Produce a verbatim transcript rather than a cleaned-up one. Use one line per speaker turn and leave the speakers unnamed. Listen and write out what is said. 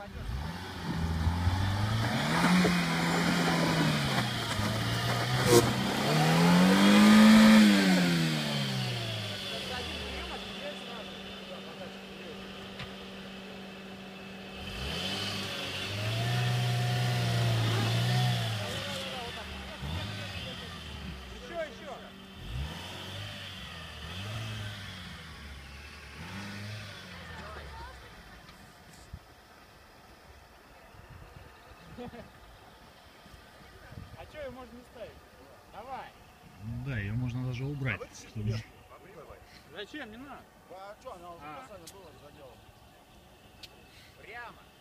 А что ее можно не ставить? Давай.
Да, ее можно даже убрать. Чтобы...
Зачем? Не надо.
А что, она уже
А.
специально было заделана.
Прямо.